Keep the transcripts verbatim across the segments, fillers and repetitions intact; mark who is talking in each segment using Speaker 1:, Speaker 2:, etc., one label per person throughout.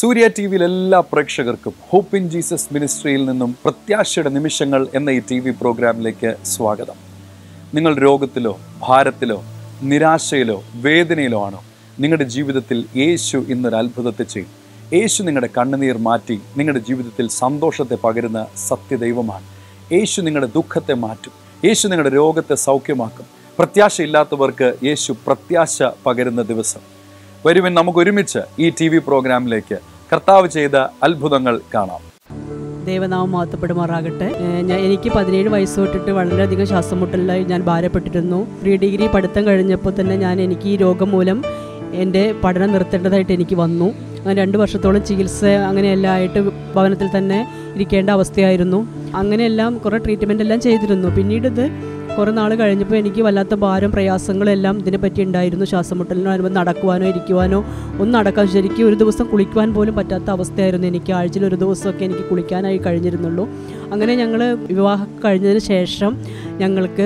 Speaker 1: സൂര്യ T വിയിൽ എല്ലാ പ്രേക്ഷകർക്കും ഹോപ്പ് ഇൻ ജീസസ് മിനിസ്ട്രിയിൽ നിന്നും പ്രത്യാശയുടെ നിമിഷങ്ങൾ എന്ന ഈ ടി വി പ്രോഗ്രാമിലേക്ക് സ്വാഗതം. നിങ്ങൾ രോഗത്തിലോ ഭാരത്തിലോ നിരാശയിലോ വേദനയിലോ ആണോ? നിങ്ങളുടെ ജീവിതത്തിൽ യേശു ഇന്നൊരു അത്ഭുതത്തെ ചെയ്യും. യേശു നിങ്ങളുടെ കണ്ണുനീർ മാറ്റി നിങ്ങളുടെ ജീവിതത്തിൽ സന്തോഷത്തെ പകരുന്ന സത്യദൈവമാണ്. യേശു നിങ്ങളുടെ ദുഃഖത്തെ മാറ്റും. യേശു നിങ്ങളുടെ രോഗത്തെ സൗഖ്യമാക്കും. പ്രത്യാശയില്ലാത്തവർക്ക് യേശു പ്രത്യാശ പകരുന്ന ദിവസം. വരുവിൻ, നമുക്ക് ഒരുമിച്ച് ഈ ടി വി പ്രോഗ്രാമിലേക്ക് കർത്താവ് ചെയ്ത അത്ഭുതങ്ങൾ കാണാം.
Speaker 2: ദൈവനാമം മഹത്വപ്പെടുമാറാകട്ടെ. ഞാൻ എനിക്ക് പതിനേഴ് വയസ്സ് തൊട്ടിട്ട് വളരെയധികം ശ്വാസം മുട്ടലായി ഞാൻ ഭാരപ്പെട്ടിരുന്നു. പ്രീ ഡിഗ്രി പഠിത്തം കഴിഞ്ഞപ്പോൾ തന്നെ ഞാൻ എനിക്ക് ഈ രോഗം മൂലം എൻ്റെ പഠനം നിർത്തേണ്ടതായിട്ട് എനിക്ക് വന്നു. അങ്ങനെ രണ്ട് വർഷത്തോളം ചികിത്സ അങ്ങനെയെല്ലാം ആയിട്ട് ഭവനത്തിൽ തന്നെ ഇരിക്കേണ്ട അവസ്ഥയായിരുന്നു. അങ്ങനെയെല്ലാം കുറേ ട്രീറ്റ്മെൻ്റ് എല്ലാം ചെയ്തിരുന്നു. പിന്നീട് ഇത് കുറേ നാൾ കഴിഞ്ഞപ്പോൾ എനിക്ക് വല്ലാത്ത ഭാരം പ്രയാസങ്ങളെല്ലാം ഇതിനെപ്പറ്റി ഉണ്ടായിരുന്നു. ശ്വാസം മുട്ടലിനോട് നടക്കുവാനോ ഇരിക്കുവാനോ ഒന്നും നടക്കാൻ, ശരിക്കും ഒരു ദിവസം കുളിക്കുവാൻ പോലും പറ്റാത്ത അവസ്ഥയായിരുന്നു എനിക്ക്. ആഴ്ചയിൽ ഒരു ദിവസമൊക്കെ എനിക്ക് കുളിക്കാനായി കഴിഞ്ഞിരുന്നുള്ളൂ. അങ്ങനെ ഞങ്ങൾ വിവാഹം കഴിഞ്ഞതിന് ശേഷം ഞങ്ങൾക്ക്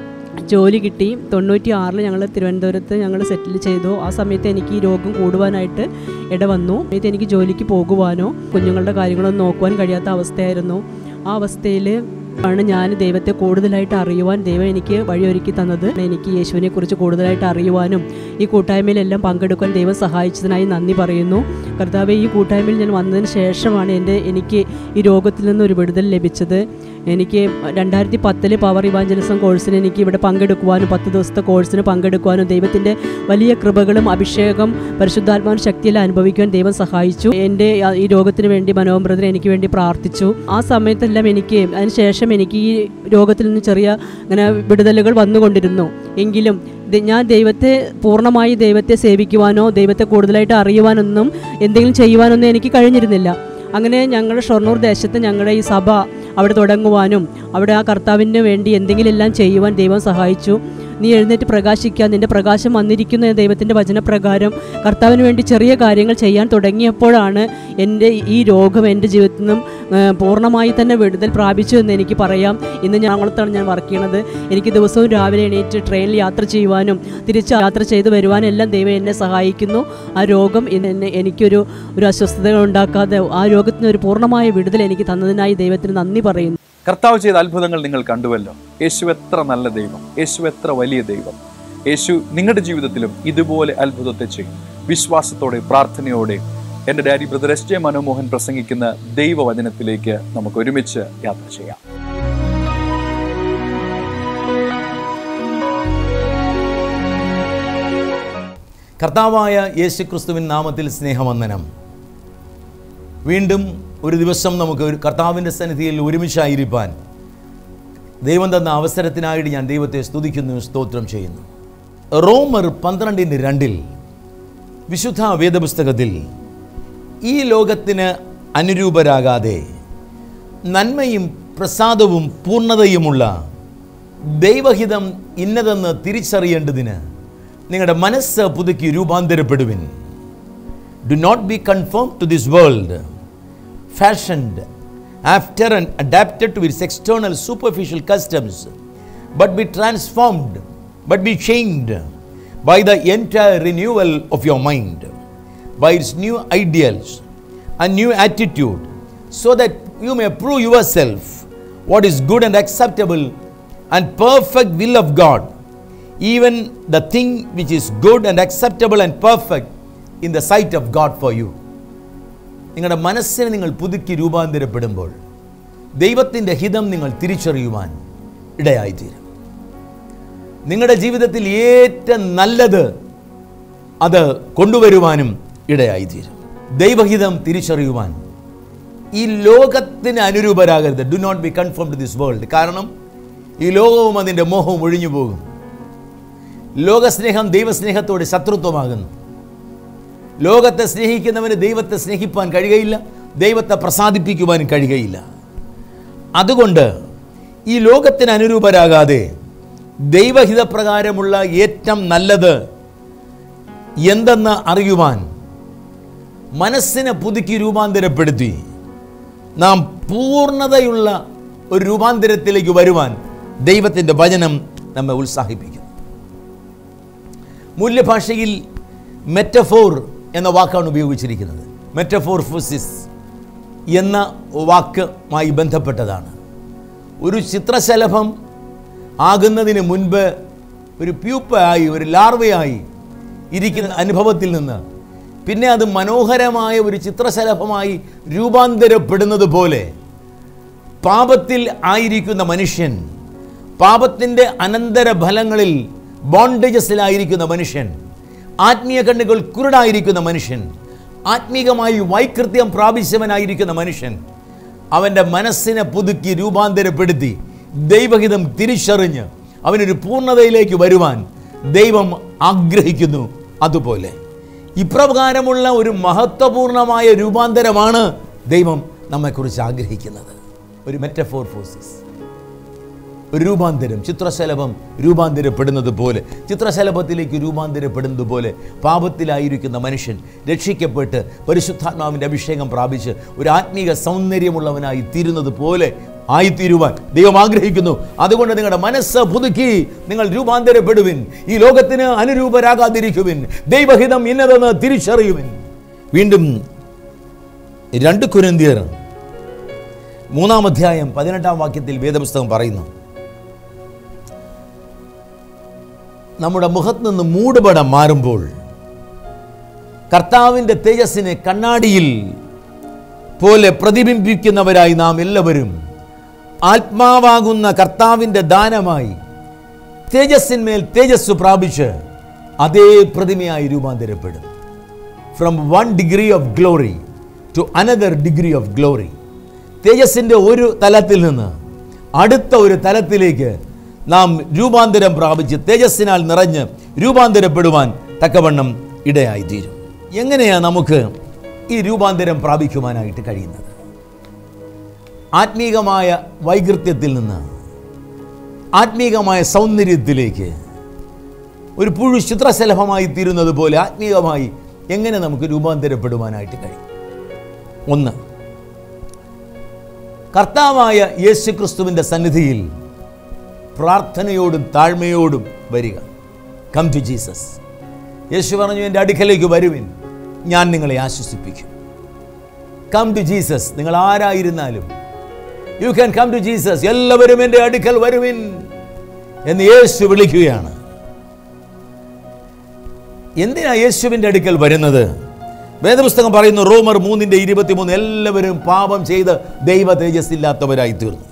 Speaker 2: ജോലി കിട്ടി. തൊണ്ണൂറ്റി ആറിൽ ഞങ്ങൾ തിരുവനന്തപുരത്ത് ഞങ്ങൾ സെറ്റിൽ ചെയ്തു. ആ സമയത്ത് എനിക്ക് ഈ രോഗം കൂടുവാനായിട്ട് ഇടവന്നു. ഇത് എനിക്ക് ജോലിക്ക് പോകുവാനോ കുഞ്ഞുങ്ങളുടെ കാര്യങ്ങളൊന്നും നോക്കുവാൻ കഴിയാത്ത അവസ്ഥയായിരുന്നു. ആ അവസ്ഥയിൽ ആണ് ഞാൻ ദൈവത്തെ കൂടുതലായിട്ട് അറിയുവാൻ ദൈവം എനിക്ക് വഴിയൊരുക്കി തന്നത്. എനിക്ക് യേശുവിനെ കുറിച്ച് കൂടുതലായിട്ട് അറിയുവാനും ഈ കൂട്ടായ്മയിലെല്ലാം പങ്കെടുക്കാൻ ദൈവം സഹായിച്ചതിനായി നന്ദി പറയുന്നു. കർത്താവേ, ഈ കൂട്ടായ്മയിൽ ഞാൻ വന്നതിന് ശേഷമാണ് എൻ്റെ എനിക്ക് ഈ രോഗത്തിൽ നിന്നൊരു വിടുതൽ ലഭിച്ചത്. എനിക്ക് രണ്ടായിരത്തി പത്തിൽ പവർ ഇവാഞ്ചലിസം കോഴ്സിന് എനിക്ക് ഇവിടെ പങ്കെടുക്കുവാനും പത്ത് ദിവസത്തെ കോഴ്സിന് പങ്കെടുക്കുവാനും ദൈവത്തിൻ്റെ വലിയ കൃപകളും അഭിഷേകം പരിശുദ്ധാത്മാവിൻ്റെ ശക്തിയെല്ലാം അനുഭവിക്കുവാൻ ദൈവം സഹായിച്ചു. എൻ്റെ ഈ രോഗത്തിന് വേണ്ടി മനോഹർ ബ്രദർ എനിക്ക് വേണ്ടി പ്രാർത്ഥിച്ചു. ആ സമയത്തെല്ലാം എനിക്ക് അതിന് ശേഷം എനിക്ക് ഈ രോഗത്തിൽ നിന്ന് ചെറിയ അങ്ങനെ വിടുതലുകൾ വന്നുകൊണ്ടിരുന്നു. എങ്കിലും ഞാൻ ദൈവത്തെ പൂർണ്ണമായി ദൈവത്തെ സേവിക്കുവാനോ ദൈവത്തെ കൂടുതലായിട്ട് അറിയുവാനൊന്നും എന്തെങ്കിലും ചെയ്യുവാനൊന്നും എനിക്ക് കഴിഞ്ഞിരുന്നില്ല. അങ്ങനെ ഞങ്ങളുടെ ഷൊർണൂർ ദേശത്ത് ഞങ്ങളുടെ ഈ സഭ അവിടെ തുടങ്ങുവാനും അവിടെ ആ കർത്താവിന് വേണ്ടി എന്തെങ്കിലും എല്ലാം ചെയ്യുവാൻ ദൈവം സഹായിച്ചു. നീ എഴുന്നേറ്റ് പ്രകാശിക്കുക, നിൻ്റെ പ്രകാശം വന്നിരിക്കുന്ന ദൈവത്തിൻ്റെ വചനപ്രകാരം കർത്താവിന് വേണ്ടി ചെറിയ കാര്യങ്ങൾ ചെയ്യാൻ തുടങ്ങിയപ്പോഴാണ് എൻ്റെ ഈ രോഗം എൻ്റെ ജീവിതത്തിൽ നിന്നും പൂർണ്ണമായി തന്നെ വിടുതൽ പ്രാപിച്ചു എന്ന് എനിക്ക് പറയാം. ഇന്ന് ഞങ്ങളത്താണ് ഞാൻ വർക്ക് ചെയ്യണത്. എനിക്ക് ദിവസവും രാവിലെ എണീറ്റ് ട്രെയിനിൽ യാത്ര ചെയ്യുവാനും തിരിച്ച് യാത്ര ചെയ്ത് വരുവാനും എല്ലാം ദൈവം എന്നെ സഹായിക്കുന്നു. ആ രോഗം എന്നെ എനിക്കൊരു ഒരു അസ്വസ്ഥതകൾ ഉണ്ടാക്കാതെ ആ രോഗത്തിന് ഒരു പൂർണ്ണമായ വിടുതൽ എനിക്ക് തന്നതിനായി ദൈവത്തിന് നന്ദി പറയുന്നു.
Speaker 1: കർത്താവ് ചെയ്ത അത്ഭുതങ്ങൾ നിങ്ങൾ കണ്ടുവല്ലോ. യേശു എത്ര നല്ല ദൈവം, യേശു എത്ര വലിയ ദൈവം. യേശു നിങ്ങളുടെ ജീവിതത്തിലും ഇതുപോലെ അത്ഭുതത്തെ ചെയ്യും. വിശ്വാസത്തോടെ പ്രാർത്ഥനയോടെ എൻ്റെ daddy brother S J Manomohan പ്രസംഗിക്കുന്ന ദൈവവചനത്തിലേക്ക് നമുക്ക് ഒരുമിച്ച് യാത്ര ചെയ്യാം.
Speaker 3: കർത്താവായ യേശു ക്രിസ്തുവിൻ നാമത്തിൽ സ്നേഹവന്ദനം. വീണ്ടും ഒരു ദിവസം നമുക്ക് ഒരു കർത്താവിൻ്റെ സന്നിധിയിൽ ഒരുമിച്ചായിരിക്കാൻ ദൈവം തന്ന അവസരത്തിനായിട്ട് ഞാൻ ദൈവത്തെ സ്തുതിക്കുന്നു, സ്തോത്രം ചെയ്യുന്നു. റോമർ പന്ത്രണ്ടിന് രണ്ടിൽ വിശുദ്ധ വേദപുസ്തകത്തിൽ ഈ ലോകത്തിന് അനുരൂപരാകാതെ നന്മയും പ്രസാദവും പൂർണ്ണതയുമുള്ള ദൈവഹിതം ഇന്നതെന്ന് തിരിച്ചറിയേണ്ടതിന് നിങ്ങളുടെ മനസ്സ് പുതുക്കി രൂപാന്തരപ്പെടുവിൻ. Do not be conformed to this world, fashioned after and adapted to its external superficial customs, but be transformed, but be changed by the entire renewal of your mind, by its new ideals and new attitude, so that you may prove yourself what is good and acceptable and perfect will of God, even the thing which is good and acceptable and perfect in the sight of God for you. നിങ്ങളുടെ മനസ്സിനെ നിങ്ങൾ പുതുക്കി രൂപാന്തരപ്പെടുമ്പോൾ ദൈവത്തിൻ്റെ ഹിതം നിങ്ങൾ തിരിച്ചറിയുവാൻ ഇടയായിത്തീരും. നിങ്ങളുടെ ജീവിതത്തിൽ ഏറ്റവും നല്ലത് അത് കൊണ്ടുവരുവാനും ഇടയായിത്തീരും. ദൈവഹിതം തിരിച്ചറിയുവാൻ ഈ ലോകത്തിന് അനുരൂപരാകരുത്. Do not be conform to this world. കാരണം ഈ ലോകവും അതിൻ്റെ മോഹവും ഒഴിഞ്ഞു പോകും. ലോകസ്നേഹം ദൈവസ്നേഹത്തോട് ശത്രുത്വമാകുന്നു. ലോകത്തെ സ്നേഹിക്കുന്നവന് ദൈവത്തെ സ്നേഹിപ്പാൻ കഴിയുകയില്ല, ദൈവത്തെ പ്രസാദിപ്പിക്കുവാൻ കഴിയുകയില്ല. അതുകൊണ്ട് ഈ ലോകത്തിന് അനുരൂപരാകാതെ ദൈവഹിതപ്രകാരമുള്ള ഏറ്റവും നല്ലത് എന്തെന്ന് അറിയുവാൻ മനസ്സിനെ പുതുക്കി രൂപാന്തരപ്പെടുത്തി നാം പൂർണ്ണതയുള്ള ഒരു രൂപാന്തരത്തിലേക്ക് വരുവാൻ ദൈവത്തിൻ്റെ വചനം നമ്മെ ഉത്സാഹിപ്പിക്കുന്നു. മൂല്യഭാഷയിൽ മെറ്റഫോർ എന്ന വാക്കാണ് ഉപയോഗിച്ചിരിക്കുന്നത്. മെറ്റഫോർഫോസിസ് എന്ന വാക്കുമായി ബന്ധപ്പെട്ടതാണ്. ഒരു ചിത്രശലഭം ആകുന്നതിന് മുൻപ് ഒരു പ്യൂപ്പയായി, ഒരു ലാർവയായി ഇരിക്കുന്ന അനുഭവത്തിൽ നിന്ന് പിന്നെ അത് മനോഹരമായ ഒരു ചിത്രശലഭമായി രൂപാന്തരപ്പെടുന്നത് പോലെ പാപത്തിൽ ആയിരിക്കുന്ന മനുഷ്യൻ, പാപത്തിൻ്റെ അനന്തര ഫലങ്ങളിൽ ബോണ്ടേജസിലായിരിക്കുന്ന മനുഷ്യൻ, ആത്മീയ കണ്ണുകൾ കുരുടായിരിക്കുന്ന മനുഷ്യൻ, ആത്മീകമായി വൈകൃത്യം പ്രാപിച്ചവനായിരിക്കുന്ന മനുഷ്യൻ അവൻ്റെ മനസ്സിനെ പുതുക്കി രൂപാന്തരപ്പെടുത്തി ദൈവഹിതം തിരിച്ചറിഞ്ഞ് അവനൊരു പൂർണ്ണതയിലേക്ക് വരുവാൻ ദൈവം ആഗ്രഹിക്കുന്നു. അതുപോലെ ഇപ്രകാരമുള്ള ഒരു മഹത്വപൂർണമായ രൂപാന്തരമാണ് ദൈവം നമ്മെക്കുറിച്ച് ആഗ്രഹിക്കുന്നത്. ഒരു മെറ്റഫോർഫോസിസ്, ഒരു രൂപാന്തരം. ചിത്രശലഭം രൂപാന്തരപ്പെടുന്നത് പോലെ, ചിത്രശലഭത്തിലേക്ക് രൂപാന്തരപ്പെടുന്നത് പോലെ പാപത്തിലായിരിക്കുന്ന മനുഷ്യൻ രക്ഷിക്കപ്പെട്ട് പരിശുദ്ധാത്മാവിൻ്റെ അഭിഷേകം പ്രാപിച്ച് ഒരു ആത്മീക സൗന്ദര്യമുള്ളവനായി തീരുന്നത് പോലെ ആയിത്തീരുവാൻ ദൈവം ആഗ്രഹിക്കുന്നു. അതുകൊണ്ട് നിങ്ങളുടെ മനസ്സ് പുതുക്കി നിങ്ങൾ രൂപാന്തരപ്പെടുവിൻ. ഈ ലോകത്തിന് അനുരൂപരാകാതിരിക്കുവിൻ. ദൈവഹിതം ഇന്നതെന്ന് തിരിച്ചറിയുവിൻ. വീണ്ടും രണ്ട് കൊരിന്ത്യർ മൂന്നാം അധ്യായം പതിനെട്ടാം വാക്യത്തിൽ വേദപുസ്തകം പറയുന്നു, നമ്മുടെ മുഖത്ത് നിന്ന് മൂടുപടം മാറുമ്പോൾ കർത്താവിൻ്റെ തേജസ്സിനെ കണ്ണാടിയിൽ പോലെ പ്രതിബിംബിക്കുന്നവരായി നാം എല്ലാവരും ആത്മാവാകുന്ന കർത്താവിൻ്റെ ദാനമായി തേജസ്സിന്മേൽ തേജസ് പ്രാപിച്ച് അതേ പ്രതിമയായി രൂപാന്തരപ്പെടും. From one degree of glory to another degree of glory. തേജസ്സിൻ്റെ ഒരു തലത്തിൽ നിന്ന് അടുത്ത ഒരു തലത്തിലേക്ക് നാം രൂപാന്തരം പ്രാപിച്ച് തേജസ്സിനാൽ നിറഞ്ഞ് രൂപാന്തരപ്പെടുവാൻ തക്കവണ്ണം ഇടയായിത്തീരും. എങ്ങനെയാണ് നമുക്ക് ഈ രൂപാന്തരം പ്രാപിക്കുവാനായിട്ട് കഴിയുന്നത്? ആത്മീകമായ വൈകൃത്യത്തിൽ നിന്ന് ആത്മീകമായ സൗന്ദര്യത്തിലേക്ക് ഒരു പുഴു ചിത്രശലഭമായി തീരുന്നത് പോലെ ആത്മീകമായി എങ്ങനെ നമുക്ക് രൂപാന്തരപ്പെടുവാനായിട്ട് കഴിയും? ഒന്ന്, കർത്താവായ യേശുക്രിസ്തുവിൻ്റെ സന്നിധിയിൽ പ്രാർത്ഥനയോടും താഴ്മയോടും വരിക. Come to Jesus. യേശു പറഞ്ഞു, എൻ്റെ അടുക്കലേക്ക് വരുവിൻ, ഞാൻ നിങ്ങളെ ആശ്വസിപ്പിക്കും. Come to Jesus. നിങ്ങൾ ആരായിരുന്നാലും you can come to Jesus. എല്ലാവരും എൻ്റെ അടുക്കൽ വരുവിൻ എന്ന് യേശു വിളിക്കുകയാണ്. എന്തിനാ യേശുവിൻ്റെ അടുക്കൽ വരുന്നത്? വേദപുസ്തകം പറയുന്നു, റോമർ മൂന്നിൻ്റെ ഇരുപത്തിമൂന്ന്, എല്ലാവരും പാപം ചെയ്ത് ദൈവ തേജസ് ഇല്ലാത്തവരായി തീർന്നു.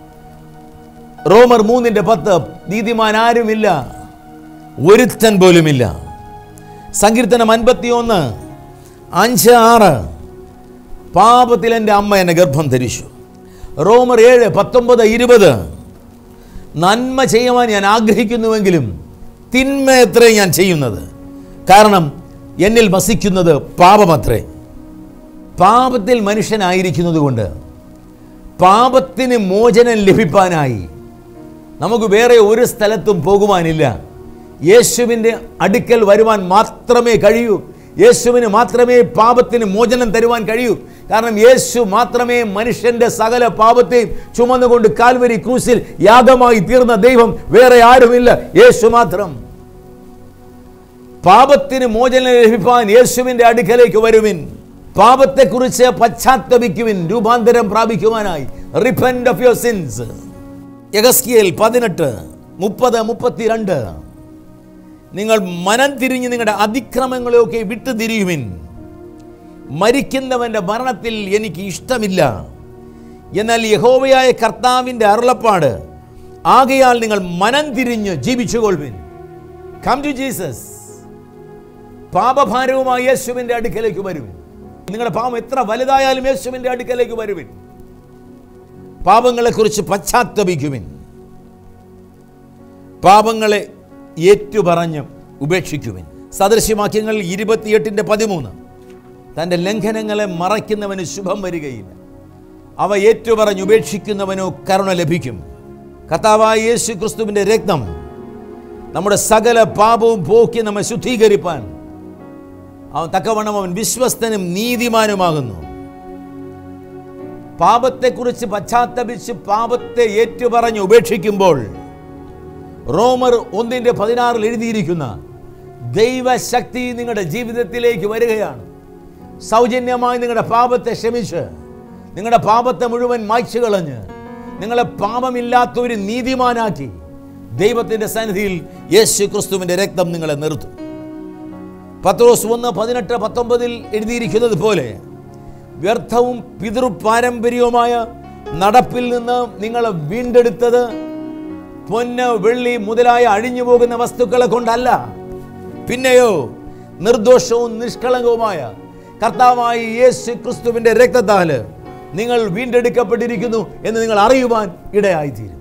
Speaker 3: റോമർ മൂന്നിൻ്റെ പത്ത്, നീതിമാൻ ആരുമില്ല, ഒരുത്തൻ പോലുമില്ല. സങ്കീർത്തനം അൻപത്തി ഒന്ന് അഞ്ച് ആറ്, പാപത്തിൽ എൻ്റെ അമ്മ എന്നെ ഗർഭം ധരിച്ചു. റോമർ ഏഴ് പത്തൊമ്പത് ഇരുപത്, നന്മ ചെയ്യുവാൻ ഞാൻ ആഗ്രഹിക്കുന്നുവെങ്കിലും തിന്മ എത്രേ ഞാൻ ചെയ്യുന്നത്, കാരണം എന്നിൽ വസിക്കുന്നത് പാപമത്രേ. പാപത്തിൽ മനുഷ്യനായിരിക്കുന്നത് കൊണ്ട് പാപത്തിന് മോചനം ലഭിക്കാനായി നമുക്ക് വേറെ ഒരു സ്ഥലത്തും പോകുവാനില്ല. യേശുവിൻ്റെ അടുക്കൽ വരുവാൻ മാത്രമേ കഴിയൂ. യേശുവിന് മാത്രമേ പാപത്തിന് മോചനം തരുവാൻ കഴിയൂ. കാരണം യേശു മാത്രമേ മനുഷ്യൻ്റെ സകല പാപത്തെയും ചുമന്നുകൊണ്ട് കാൽവരി ക്രൂസിൽ യാഗമായി തീർന്ന ദൈവം വേറെ ആരുമില്ല, യേശു മാത്രം. പാപത്തിന് മോചനം ലഭിക്കാൻ യേശുവിൻ്റെ അടുക്കലേക്ക് വരുവിൻ. പാപത്തെക്കുറിച്ച് പശ്ചാത്തപിക്കുവിൻ, രൂപാന്തരം പ്രാപിക്കുവാനായി. Repent of your sins. യെഹെസ്കേൽ പതിനെട്ട് മുപ്പത് മുപ്പത്തിരണ്ട്, നിങ്ങൾ മനം തിരിഞ്ഞ് നിങ്ങളുടെ അതിക്രമങ്ങളെയൊക്കെ വിട്ടുതിരിയുവിൻ. മരിക്കുന്നവൻ്റെ മരണത്തിൽ എനിക്ക് ഇഷ്ടമില്ല, എന്നാൽ യഹോവയായ കർത്താവിൻ്റെ അരുളപ്പാട് ആകയാൽ നിങ്ങൾ മനം തിരിഞ്ഞ് ജീവിച്ചുകൊള്ളുവിൻ. Come to Jesus. പാപഭാരവുമായി യേശുവിൻ്റെ അടുക്കലേക്ക് വരുവിൻ. നിങ്ങളുടെ പാപം എത്ര വലുതായാലും യേശുവിൻ്റെ അടുക്കലേക്ക് വരുവിൻ. പാപങ്ങളെക്കുറിച്ച് പശ്ചാത്തപിക്കുവിൻ. പാപങ്ങളെ ഏറ്റുപറഞ്ഞ് ഉപേക്ഷിക്കുവിൻ. സദൃശ്യവാക്യങ്ങൾ ഇരുപത്തിയെട്ടിൻ്റെ പതിമൂന്ന്, തൻ്റെ ലംഘനങ്ങളെ മറയ്ക്കുന്നവന് ശുഭം വരികയില്ല, അവ ഏറ്റുപറഞ്ഞ് ഉപേക്ഷിക്കുന്നവനോ കരുണ ലഭിക്കും. കർത്താവായ യേശു ക്രിസ്തുവിൻ്റെ രക്തം നമ്മുടെ സകല പാപവും പോക്കി നമ്മെ ശുദ്ധീകരിപ്പാൻ അവൻ തക്കവണ്ണം അവൻ വിശ്വസ്തനും നീതിമാനുമാകുന്നു. പാപത്തെക്കുറിച്ച് പശ്ചാത്തപിച്ച് പാപത്തെ ഏറ്റുപറഞ്ഞ് ഉപേക്ഷിക്കുമ്പോൾ റോമർ ഒന്നിൻ്റെ പതിനാറിൽ എഴുതിയിരിക്കുന്ന ദൈവശക്തി നിങ്ങളുടെ ജീവിതത്തിലേക്ക് വരികയാണ്. സൗജന്യമായി നിങ്ങളുടെ പാപത്തെ ക്ഷമിച്ച്, നിങ്ങളുടെ പാപത്തെ മുഴുവൻ മായ്ച്ചു കളഞ്ഞ്, നിങ്ങളെ പാപമില്ലാത്തൊരു നീതിമാനാക്കി ദൈവത്തിൻ്റെ സന്നിധിയിൽ യേശു ക്രിസ്തുവിൻ്റെ രക്തം നിങ്ങളെ നിർത്തും. പത്രോസ് ഒന്ന് പതിനെട്ട് പത്തൊമ്പതിൽ എഴുതിയിരിക്കുന്നത് പോലെ വ്യർത്ഥവും പിതൃ പാരമ്പര്യവുമായ നടപ്പിൽ നിന്ന് നിങ്ങളെ വീണ്ടെടുത്തത് പൊന്ന്, വെള്ളി മുതലായ അഴിഞ്ഞു പോകുന്ന വസ്തുക്കളെ കൊണ്ടല്ല, പിന്നെയോ നിർദോഷവും നിഷ്കളങ്കവുമായ കർത്താവായ യേശു ക്രിസ്തുവിൻ്റെ രക്തത്താൽ നിങ്ങൾ വീണ്ടെടുക്കപ്പെട്ടിരിക്കുന്നു എന്ന് നിങ്ങൾ അറിയുവാൻ ഇടയായിത്തീരും.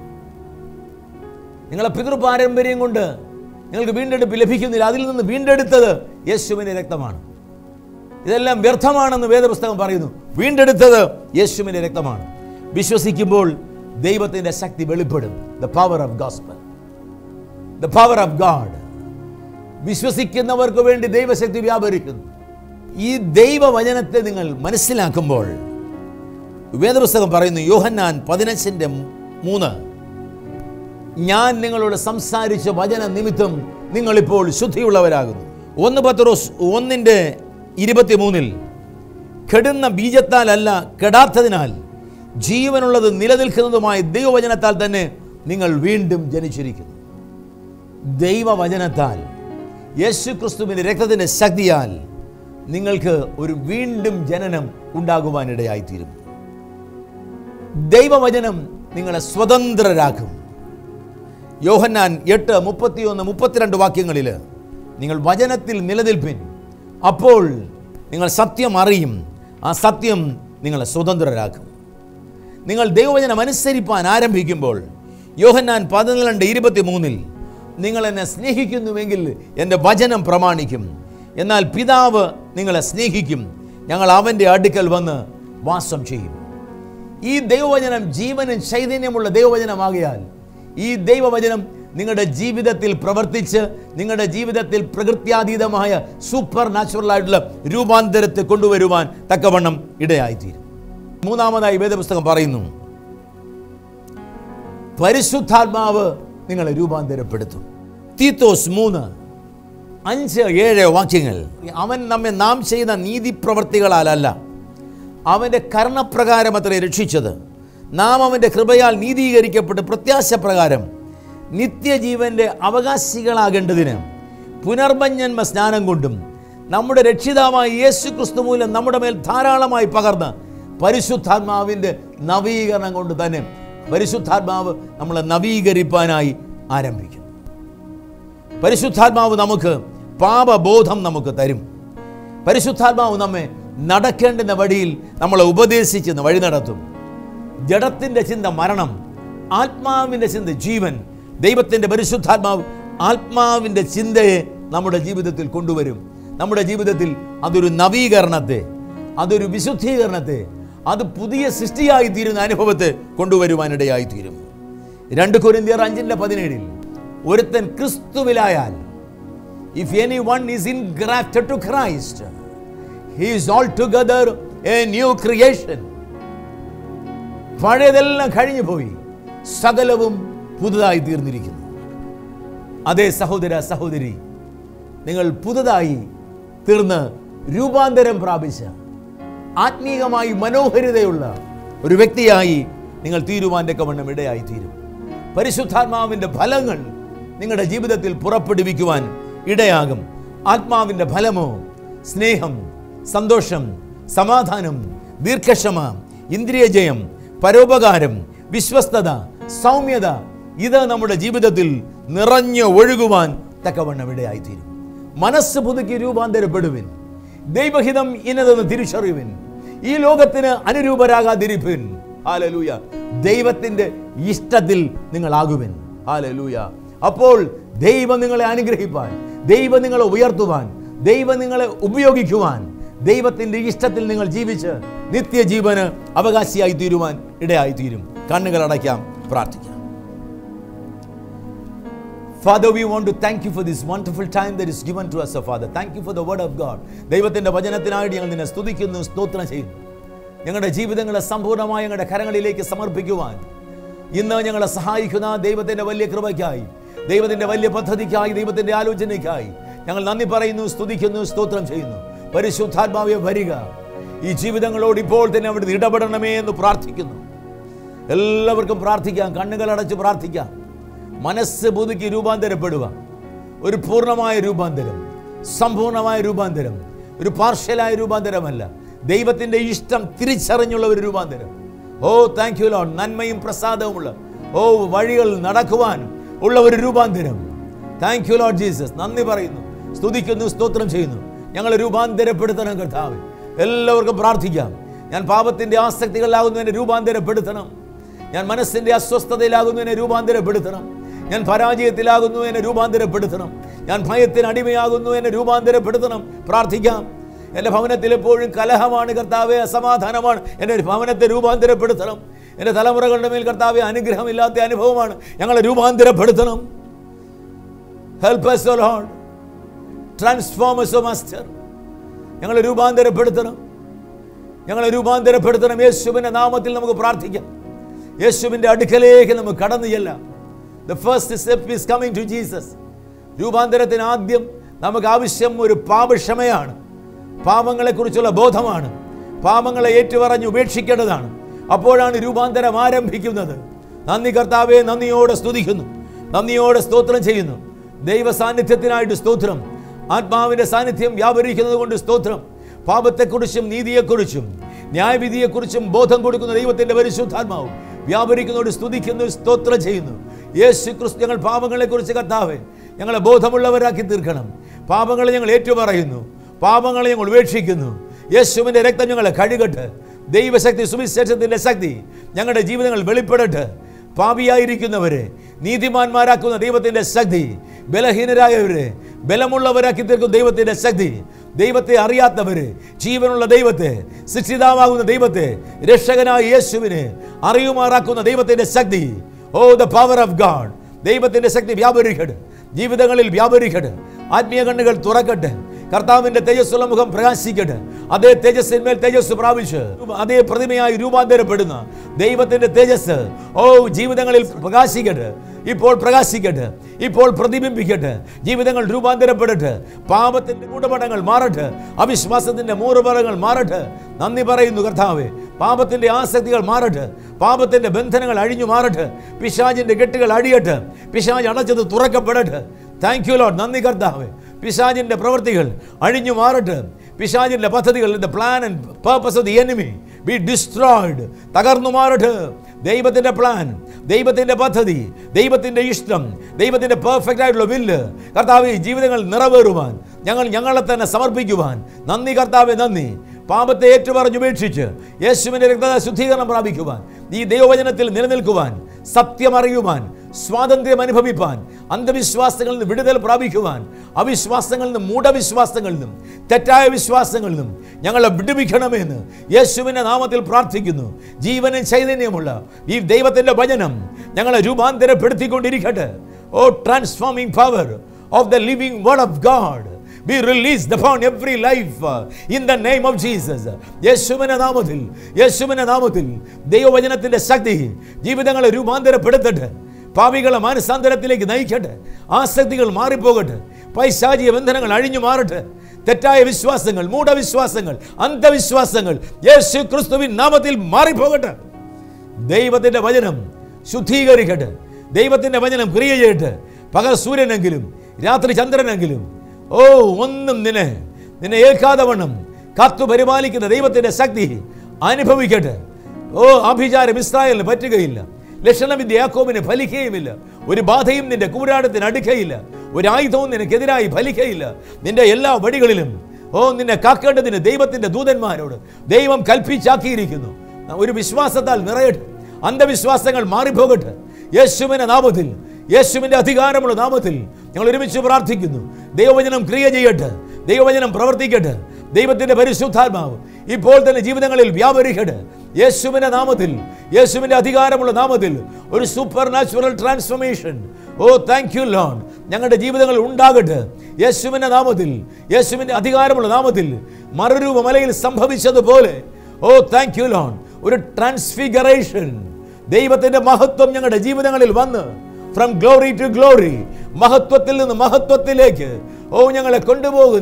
Speaker 3: നിങ്ങളെ പിതൃ പാരമ്പര്യം കൊണ്ട് നിങ്ങൾക്ക് വീണ്ടെടുപ്പ് ലഭിക്കുന്നില്ല. അതിൽ നിന്ന് വീണ്ടെടുത്തത് യേശുവിൻ്റെ രക്തമാണ്. ഇതെല്ലാം വ്യർത്ഥമാണെന്ന് വേദപുസ്തകം പറയുന്നു. വീണ്ടെടുത്തത് യേശുവിൻ്റെ രക്തമാണ്. വിശ്വസിക്കുമ്പോൾ ദൈവത്തിൻ്റെ ശക്തി വെളിപ്പെടും. The power of gospel, the power of God. വിശ്വസിക്കുന്നവർക്ക് വേണ്ടി ദൈവശക്തി വ്യാപരിക്കുന്നു. ഈ ദൈവവചനത്തെ നിങ്ങൾ മനസ്സിലാക്കുമ്പോൾ വേദപുസ്തകം പറയുന്നു, യോഹന്നാൻ പതിനഞ്ചിൻ്റെ മൂന്ന്, ഞാൻ നിങ്ങളോട് സംസാരിച്ച വചന നിമിത്തം നിങ്ങളിപ്പോൾ ശുദ്ധിയുള്ളവരാകുന്നു. ഒന്ന് പത്രോസ് ഒന്നിൻ്റെ ഇരുപത്തിമൂന്നിൽ, കെടുന്ന ബീജത്താലല്ല കെടാത്തതിനാൽ ജീവനുള്ളത് നിലനിൽക്കുന്നതുമായ ദൈവവചനത്താൽ തന്നെ നിങ്ങൾ വീണ്ടും ജനിച്ചിരിക്കുന്നു. ദൈവവചനത്താൽ, യേശു ക്രിസ്തുവിൻ്റെ രക്തത്തിൻ്റെ ശക്തിയാൽ നിങ്ങൾക്ക് ഒരു വീണ്ടും ജനനം ഉണ്ടാകുവാനിടയായിത്തീരും. ദൈവവചനം നിങ്ങളെ സ്വതന്ത്രരാക്കും. യോഹന്നാൻ എട്ട് മുപ്പത്തിയൊന്ന് മുപ്പത്തിരണ്ട് വാക്യങ്ങളിൽ, നിങ്ങൾ വചനത്തിൽ നിലനിൽപ്പിൻ, അപ്പോൾ നിങ്ങൾ സത്യം അറിയും, ആ സത്യം നിങ്ങളെ സ്വതന്ത്രരാക്കും. നിങ്ങൾ ദൈവവചനം അനുസരിപ്പാൻ ആരംഭിക്കുമ്പോൾ യോഹന്നാൻ പതിനാല് ഇരുപത്തി മൂന്നിൽ, നിങ്ങൾ എന്നെ സ്നേഹിക്കുന്നുവെങ്കിൽ എൻ്റെ വചനം പ്രമാണിക്കും, എന്നാൽ പിതാവ് നിങ്ങളെ സ്നേഹിക്കും, ഞങ്ങൾ അവൻ്റെ അടുക്കൽ വന്ന് വാസം ചെയ്യും. ഈ ദൈവവചനം ജീവനും ചൈതന്യമുള്ള ദൈവവചനമാകിയാൽ ഈ ദൈവവചനം നിങ്ങളുടെ ജീവിതത്തിൽ പ്രവർത്തിച്ച് നിങ്ങളുടെ ജീവിതത്തിൽ പ്രകൃത്യാതീതമായ സൂപ്പർ നാച്ചുറൽ ആയിട്ടുള്ള രൂപാന്തരത്തെ കൊണ്ടുവരുവാൻ തക്കവണ്ണം ഇടയായിത്തീരും. മൂന്നാമതായി വേദപുസ്തകം പറയുന്നു, പരിശുദ്ധാത്മാവ് നിങ്ങളെ രൂപാന്തരപ്പെടുത്തും. തീത്തോസ് മൂന്ന് അഞ്ച് ഏഴ് വാക്യങ്ങൾ, അവൻ നമ്മെ നാം ചെയ്ത നീതിപ്രവർത്തികളാലല്ല, അവൻ്റെ കർണപ്രകാരം അത്രേ രക്ഷിച്ചത്. നാം അവൻ്റെ കൃപയാൽ നീതീകരിക്കപ്പെട്ട് പ്രത്യാശപ്രകാരം നിത്യജീവൻ്റെ അവകാശികളാകേണ്ടതിന് പുനർജന്മ സ്നാനം കൊണ്ടും നമ്മുടെ രക്ഷിതാവായ യേശു ക്രിസ്തു മൂലം നമ്മുടെ മേൽ ധാരാളമായി പകർന്ന് പരിശുദ്ധാത്മാവിൻ്റെ നവീകരണം കൊണ്ട് തന്നെ പരിശുദ്ധാത്മാവ് നമ്മളെ നവീകരിപ്പാനായി ആരംഭിക്കും. പരിശുദ്ധാത്മാവ് നമുക്ക് പാപബോധം നമുക്ക് തരും. പരിശുദ്ധാത്മാവ് നമ്മെ നടക്കേണ്ടുന്ന വഴിയിൽ നമ്മളെ ഉപദേശിച്ച് വഴി നടത്തും. ജഡത്തിൻ്റെ ചിന്ത മരണം, ആത്മാവിൻ്റെ ചിന്ത ജീവൻ. ദൈവത്തിൻ്റെ പരിശുദ്ധാത്മാവ് ആത്മാവിൻ്റെ ചിന്തയെ നമ്മുടെ ജീവിതത്തിൽ കൊണ്ടുവരും. നമ്മുടെ ജീവിതത്തിൽ അതൊരു നവീകരണത്തെ, അതൊരു വിശുദ്ധീകരണത്തെ, അത് പുതിയ സൃഷ്ടിയായി തീരുന്ന അനുഭവത്തെ കൊണ്ടുവരുവാനിടയായിത്തീരും. രണ്ട് കൊരിന്ത്യർ അഞ്ചിൻ്റെ പതിനേഴിൽ, ഒരുത്തൻ ക്രിസ്തുവിലായാൽ, if anyone is engrafted to Christ, he is altogether a new creation. പഴയതെല്ലാം കഴിഞ്ഞു പോയി, സകലവും പുതുതായി തീർന്നിരിക്കുന്നു. അതേ സഹോദര സഹോദരി, നിങ്ങൾ പുതുതായി തീർന്ന് രൂപാന്തരം പ്രാപിച്ച ആത്മീയമായി മനോഹരിതയുള്ള ഒരു വ്യക്തിയായി നിങ്ങൾ തീരുവാൻ്റെ കവണ്ണം ഇടയായി തീരും. പരിശുദ്ധാത്മാവിൻ്റെ ഫലങ്ങൾ നിങ്ങളുടെ ജീവിതത്തിൽ പുറപ്പെടുവിക്കുവാൻ ഇടയാകും. ആത്മാവിൻ്റെ ഫലമോ സ്നേഹം, സന്തോഷം, സമാധാനം, ദീർഘക്ഷമ, ഇന്ദ്രിയജയം, പരോപകാരം, വിശ്വസ്തത, സൗമ്യത, ഇത് നമ്മുടെ ജീവിതത്തിൽ നിറഞ്ഞു ഒഴുകുവാൻ തക്കവണ്ണം ഇടയായിത്തീരും. മനസ്സ് പുതുക്കി രൂപാന്തരപ്പെടുവിൻ. ദൈവഹിതം ഇന്നതെന്ന് തിരിച്ചറിയുവിൻ. ഈ ലോകത്തിന് അനുരൂപരാകാതിരിപ്പിൻ. ഹല്ലേലൂയ. ദൈവത്തിൻ്റെ ഇഷ്ടത്തിൽ നിങ്ങളാകുവിൻ. ഹല്ലേലൂയ. അപ്പോൾ ദൈവം നിങ്ങളെ അനുഗ്രഹിപ്പാൻ, ദൈവം നിങ്ങളെ ഉയർത്തുവാൻ, ദൈവം നിങ്ങളെ ഉപയോഗിക്കുവാൻ, ദൈവത്തിൻ്റെ ഇഷ്ടത്തിൽ നിങ്ങൾ ജീവിച്ച് നിത്യജീവന് അവകാശിയായി തീരുവാൻ ഇടയായിത്തീരും. കണ്ണുകൾ അടയ്ക്കാം, പ്രാർത്ഥിക്കാം. Father, we want to thank you for this wonderful time that is given to us, oh Father. Thank you for the word of God. ദൈവത്തിൻ്റെ വചനത്തിനായിട്ട് ഞങ്ങൾ നിന്നെ സ്തുതിക്കുന്നു, സ്തോത്രം ചെയ്യുന്നു. ഞങ്ങളുടെ ജീവിതങ്ങളെ സമ്പൂർണ്ണമായി ഞങ്ങളുടെ കരങ്ങളിലേക്ക് സമർപ്പിക്കുവാൻ ഇന്ന് ഞങ്ങളെ സഹായിക്കുന്ന ദൈവത്തിൻ്റെ വലിയ കൃപയ്ക്കായി, ദൈവത്തിൻ്റെ വലിയ പദ്ധതിക്കായി, ദൈവത്തിൻ്റെ ആലോചനയ്ക്കായി ഞങ്ങൾ നന്ദി പറയുന്നു, സ്തുതിക്കുന്നു, സ്തോത്രം ചെയ്യുന്നു. പരിശുദ്ധാത്മാവേ വരിക. ഈ ജീവിതങ്ങളോട് ഇപ്പോൾ തന്നെ അവിടുന്ന് ഇടപെടണമേ എന്ന് പ്രാർത്ഥിക്കുന്നു. എല്ലാവർക്കും പ്രാർത്ഥിക്കാം, കണ്ണുകളടച്ച് പ്രാർത്ഥിക്കാം. മനസ്സ് പുതുക്കി രൂപാന്തരപ്പെടുക. ഒരു പൂർണ്ണമായ രൂപാന്തരം, സമ്പൂർണമായ രൂപാന്തരം, ഒരു പാർഷ്യലായ രൂപാന്തരമല്ല, ദൈവത്തിൻ്റെ ഇഷ്ടം തിരിച്ചറിഞ്ഞുള്ള ഒരു രൂപാന്തരം. Oh thank you Lord. നന്മയും പ്രസാദവുമുള്ള ഓ വഴികൾ നടക്കുവാൻ ഉള്ള ഒരു രൂപാന്തരം. Thank you Lord Jesus. നന്ദി പറയുന്നു, സ്തുതിക്കുന്നു, സ്തോത്രം ചെയ്യുന്നു. ഞങ്ങളെ രൂപാന്തരപ്പെടുത്തണം കർത്താവേ. എല്ലാവർക്കും പ്രാർത്ഥിക്കാം. ഞാൻ പാപത്തിൻ്റെ ആസക്തികളിലാകുന്നതിനെ രൂപാന്തരപ്പെടുത്തണം. ഞാൻ മനസ്സിൻ്റെ അസ്വസ്ഥതയിലാകുന്നതിനെ രൂപാന്തരപ്പെടുത്തണം. ഞാൻ പരാജയത്തിലാകുന്നു എന്നെ രൂപാന്തരപ്പെടുത്തണം. ഞാൻ ഭയത്തിന് അടിമയാകുന്നു എന്നെ രൂപാന്തരപ്പെടുത്തണം. പ്രാർത്ഥിക്കാം. എൻ്റെ ഭവനത്തിൽ എപ്പോഴും കലഹമാണ് കർത്താവേ, അസമാധാനമാണ്. എൻ്റെ ഭവനത്തെ രൂപാന്തരപ്പെടുത്തണം. എൻ്റെ തലമുറകളുടെ മേൽ കർത്താവേ അനുഗ്രഹമില്ലാത്ത അനുഭവമാണ്. ഞങ്ങളെ രൂപാന്തരപ്പെടുത്തണം. Help us, O Lord. Transform us, O Master. ഞങ്ങളെ രൂപാന്തരപ്പെടുത്തണം. ഞങ്ങളെ രൂപാന്തരപ്പെടുത്തണം. യേശുവിൻ്റെ നാമത്തിൽ നമുക്ക് പ്രാർത്ഥിക്കാം. യേശുവിൻ്റെ അടുക്കലേക്ക് നമുക്ക് കടന്നു ചെല്ലാം. The first step is coming to Jesus. രൂപാന്തരത്തിന് ആദ്യം നമുക്ക് ആവശ്യം ഒരു പാപക്ഷമയാണ്. പാപങ്ങളെക്കുറിച്ചുള്ള ബോധമാണ്. പാപങ്ങളെ ഏറ്റുപറഞ്ഞ് ഉപേക്ഷിക്കേണ്ടതാണ്. അപ്പോഴാണ് രൂപാന്തരം ആരംഭിക്കുന്നത്. നന്ദി കർത്താവേ, നന്ദിയോടെ സ്തുതിക്കുന്നു, നന്ദിയോടെ സ്തോത്രം ചെയ്യുന്നു. ദൈവ സാന്നിധ്യത്തിനായിട്ട് സ്തോത്രം. ആത്മാവിൻ്റെ സാന്നിധ്യം വ്യാപരിക്കുന്നത് കൊണ്ട് സ്തോത്രം. പാപത്തെക്കുറിച്ചും നീതിയെക്കുറിച്ചും ന്യായവിധിയെക്കുറിച്ചും ബോധം കൊടുക്കുന്ന ദൈവത്തിൻ്റെ പരിശുദ്ധാത്മാവും വ്യാപരിക്കുന്നതോട് സ്തുതിക്കുന്നു, സ്തോത്രം ചെയ്യുന്നു. യേശു ക്രിസ്തു, ഞങ്ങൾ പാപങ്ങളെക്കുറിച്ച് കർത്താവേ ഞങ്ങളെ ബോധമുള്ളവരാക്കി തീർക്കണം. പാപങ്ങളെ ഞങ്ങൾ ഏറ്റുപറയുന്നു, പാപങ്ങളെ ഞങ്ങൾ ഉപേക്ഷിക്കുന്നു. യേശുവിൻ്റെ രക്തം ഞങ്ങളെ കഴുകട്ടെ. ദൈവശക്തി, സുവിശേഷത്തിൻ്റെ ശക്തി ഞങ്ങളുടെ ജീവിതങ്ങൾ വെളിപ്പെടട്ടെ. പാപിയായിരിക്കുന്നവരെ നീതിമാന്മാരാക്കുന്ന ദൈവത്തിൻ്റെ ശക്തി, ബലഹീനരായവരെ ബലമുള്ളവരാക്കി തീർക്കുന്ന ദൈവത്തിൻ്റെ ശക്തി, ദൈവത്തെ അറിയാത്തവരെ ജീവനുള്ള ദൈവത്തെ, ശിക്ഷിതാവാകുന്ന ദൈവത്തെ, രക്ഷകനായ യേശുവിനെ അറിയുമാറാക്കുന്ന ദൈവത്തിൻ്റെ ശക്തി. Oh the power of God. ദൈവത്തിൻ്റെ ശക്തി വ്യാപരിക്കട്ടെ, ജീവിതങ്ങളിൽ വ്യാപരിക്കട്ടെ. ആത്മീയ കണ്ണുകൾ തുറക്കട്ടെ. കർത്താവിൻ്റെ തേജസ്സുള്ള മുഖം പ്രകാശിക്കട്ടെ. അതേ തേജസ്സിന്മേൽ തേജസ് പ്രാപിച്ച് അതേ പ്രതിമയായി രൂപാന്തരപ്പെടുന്ന ദൈവത്തിൻ്റെ തേജസ് ഓ ജീവിതങ്ങളിൽ പ്രകാശിക്കട്ടെ. ഇപ്പോൾ പ്രകാശിക്കട്ടെ, ഇപ്പോൾ പ്രതിബിംബിക്കട്ടെ. ജീവിതങ്ങൾ രൂപാന്തരപ്പെടട്ടെ. പാപത്തിൻ്റെ കൂടപടങ്ങൾ മാറട്ടെ. അവിശ്വാസത്തിൻ്റെ മൂറുപറകൾ മാറട്ടെ. നന്ദി പറയുന്നു കർത്താവേ. പാപത്തിൻ്റെ ആസക്തികൾ മാറട്ടെ. പാപത്തിൻ്റെ ബന്ധനങ്ങൾ അഴിഞ്ഞു മാറട്ടെ. പിശാചിൻ്റെ കെട്ടുകൾ അഴിയട്ടെ. പിശാച് അടച്ചത് തുറക്കപ്പെടട്ടെ. Thank you Lord. നന്ദി കർത്താവേ. പിശാചിൻ്റെ പ്രവൃത്തികൾ അഴിഞ്ഞു മാറട്ടെ. പിശാചിൻ്റെ പദ്ധതികൾ, the plan and purpose of the enemy be destroyed, തകർന്നു മാറട്ടെ. ദൈവത്തിൻ്റെ പ്ലാൻ, ദൈവത്തിൻ്റെ പദ്ധതി, ദൈവത്തിൻ്റെ ഇഷ്ടം, ദൈവത്തിൻ്റെ പെർഫെക്റ്റ് ആയിട്ടുള്ള വില്ല് കർത്താവേ ജീവിതങ്ങൾ നിറവേറുവാൻ ഞങ്ങൾ ഞങ്ങളെ തന്നെ സമർപ്പിക്കുവാൻ നന്ദി കർത്താവേ, നന്ദി. പാപത്തെ ഏറ്റുപറഞ്ഞുപേക്ഷിച്ച് യേശുവിൻ്റെ രക്തത ശുദ്ധീകരണം പ്രാപിക്കുവാൻ, ഈ ദൈവവചനത്തിൽ നിലനിൽക്കുവാൻ, സത്യം അറിയുവാൻ, സ്വാതന്ത്ര്യം അനുഭവിപ്പാൻ, അന്ധവിശ്വാസങ്ങളിൽ നിന്ന് വിടുതൽ പ്രാപിക്കുവാൻ, അവിശ്വാസങ്ങളിൽ നിന്നും മൂഢവിശ്വാസങ്ങളിൽ നിന്നും തെറ്റായ വിശ്വാസങ്ങളിൽ നിന്നും ഞങ്ങളെ വിടുവിക്കണമെന്ന് യേശുവിൻ്റെ നാമത്തിൽ പ്രാർത്ഥിക്കുന്നു. ജീവനും ചൈതന്യമുള്ള ഈ ദൈവത്തിൻ്റെ വചനം ഞങ്ങളെ രൂപാന്തരപ്പെടുത്തിക്കൊണ്ടിരിക്കട്ടെ. Oh transforming power of the living word of God be released upon every life uh, in the name of Jesus. യേശുവിന്റെ നാമത്തിൽ, യേശുവിന്റെ നാമത്തിൽ ദൈവവചനത്തിന്റെ ശക്തി ജീവിതങ്ങളെ രൂപാന്തരപ്പെടുത്തട്ടെ. പാപികളെ മാനസാന്തരത്തിലേക്ക് നയിക്കട്ടെ. ആസക്തികൾ മാറിപ്പോകട്ടെ. പൈശാചിക ബന്ധനങ്ങൾ അഴിഞ്ഞു മാറട്ടെ. തെറ്റായ വിശ്വാസങ്ങൾ, മൂഢവിശ്വാസങ്ങൾ, അന്ധവിശ്വാസങ്ങൾ യേശു ക്രിസ്തുവിൻ നാമത്തിൽ മാറിപ്പോകട്ടെ. ദൈവത്തിന്റെ വചനം ശുദ്ധീകരിക്കട്ടെ. ദൈവത്തിന്റെ വചനം ക്രിയ ചെയ്യട്ടെ. പകൽ സൂര്യനെങ്കിലും രാത്രി ചന്ദ്രനെങ്കിലും ഓ ഒന്നും നിന്നെ നിന്നെ ഏൽക്കാതെ വണ്ണം കാത്തു പരിപാലിക്കുന്ന ദൈവത്തിൻ്റെ ശക്തി അനുഭവിക്കട്ടെ. ഓ ആഭിചാരം ഇസ്രായേലിന് പറ്റുകയില്ല. ലക്ഷണവിദ്യ യാക്കോബിന് ഫലിക്കുകയുമില്ല. ഒരു ബാധയും നിന്റെ കൂടാരത്തിന് അടുക്കയില്ല. ഒരു ആയുധവും നിനക്കെതിരായി ഫലിക്കയില്ല. നിന്റെ എല്ലാ വഴികളിലും ഓ നിന്നെ കാക്കേണ്ടതിന് ദൈവത്തിൻ്റെ ദൂതന്മാരോട് ദൈവം കൽപ്പിച്ചാക്കിയിരിക്കുന്നു. ഒരു വിശ്വാസത്താൽ നിറയട്ടെ. അന്ധവിശ്വാസങ്ങൾ മാറിപ്പോകട്ടെ. യേശുവിന്റെ നാമത്തിൽ, യേശുവിന്റെ അധികാരമുള്ള നാമത്തിൽ ഞങ്ങൾ ഒരുമിച്ച് പ്രാർത്ഥിക്കുന്നു. ദൈവവചനം ക്രിയ ചെയ്യട്ടെ. ദൈവവചനം പ്രവർത്തിക്കട്ടെ. ദൈവത്തിന്റെ പരിശുദ്ധാത്മാവ് ഇപ്പോൾ തന്നെ ജീവിതങ്ങളിൽ വ്യാപരിക്കട്ടെ. യേശുവിന്റെ നാമത്തിൽ, യേശുവിന്റെ അധികാരമുള്ള നാമത്തിൽ ഒരു supernatural transformation oh thank you Lord ഞങ്ങളുടെ ജീവിതങ്ങളിൽ ഉണ്ടാകട്ടെ. യേശുവിന്റെ നാമത്തിൽ, യേശുവിന്റെ അധികാരമുള്ള നാമത്തിൽ മറുരൂപ മലയിൽ സംഭവിച്ചതുപോലെ ഓ താങ്ക് യു ലോർഡ് ഒരു ട്രാൻസ്ഫിഗറേഷൻ, ദൈവത്തിന്റെ മഹത്വം ഞങ്ങളുടെ ജീവിതങ്ങളിൽ വന്ന് ഫ്രം ഗ്ലോറി ടു ഗ്ലോറി, മഹത്വത്തിൽ നിന്ന് മഹത്വത്തിലേക്ക് ഓ ഞങ്ങളെ കൊണ്ടുപോകുന്ന